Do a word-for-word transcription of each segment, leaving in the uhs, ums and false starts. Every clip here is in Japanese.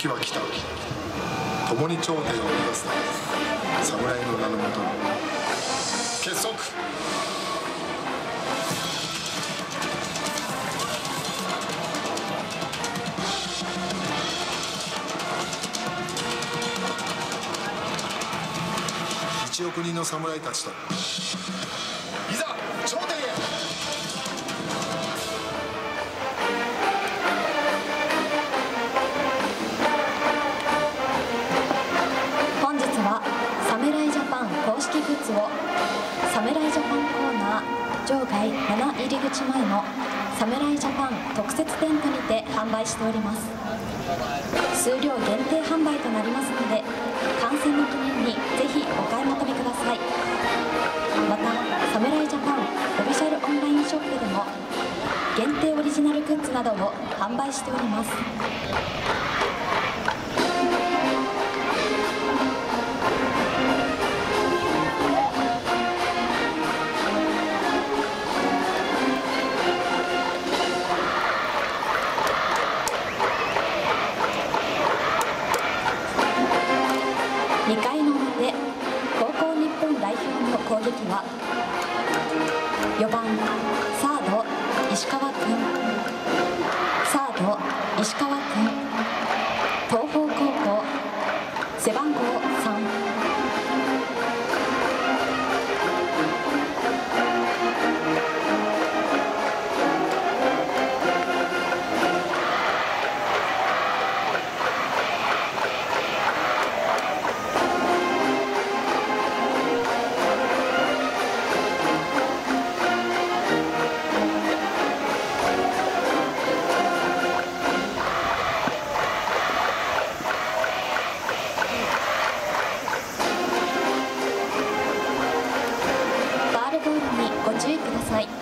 時は来た。共に頂点を目指すため、侍の名のもとに結束。一億人の侍たちといざ頂点へ。 本日は侍ジャパン公式グッズを侍ジャパンコーナー場外なな入り口前の侍ジャパン特設テントにて販売しております。数量限定販売となりますので、観戦の記念にぜひお買い求めください。また侍ジャパンオフィシャルオンラインショップでも限定オリジナルグッズなどを販売しております。にかいの表、高校日本代表の攻撃はよばんサード石川君、サード石川君、東邦高校背番号さん。ご注意ください。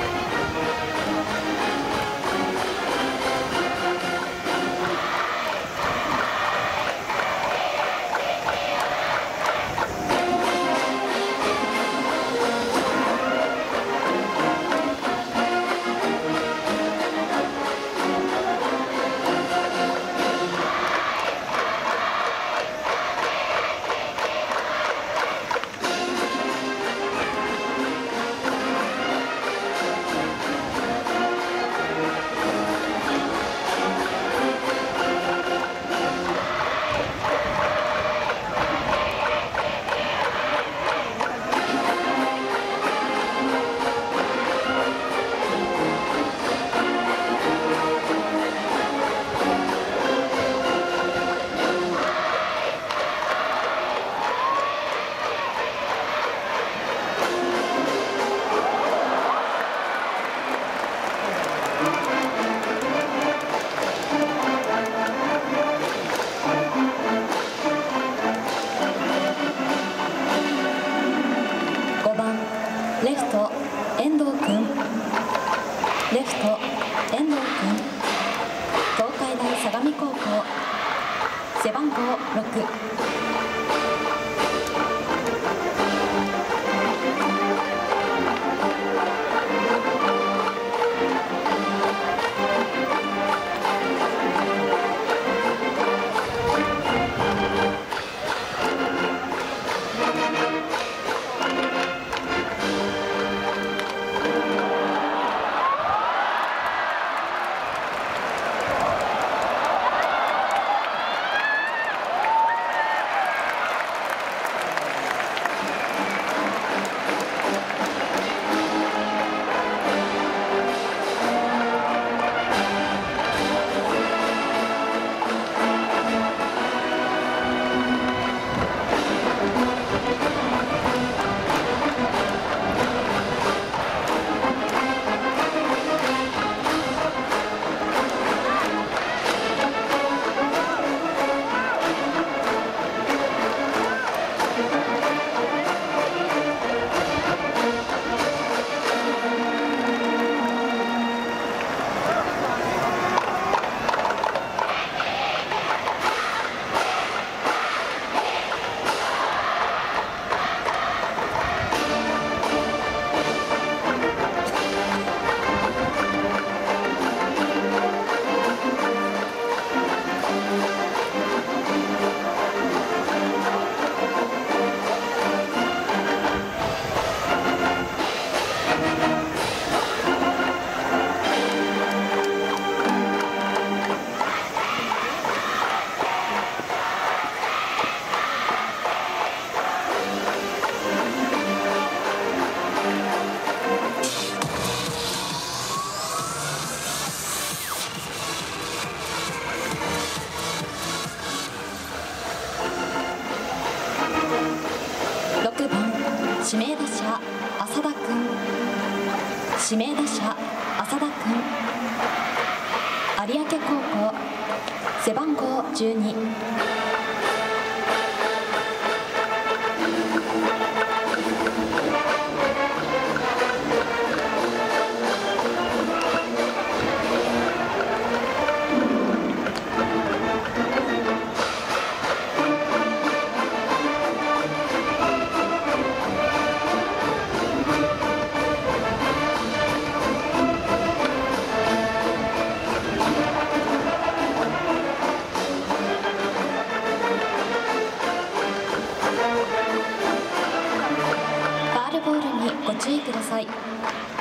レフト遠藤君、レフト遠藤君、東海大相模高校背番号ろく。 指名打者浅田君、有明高校背番号じゅうに。ファウルボールにご注意ください。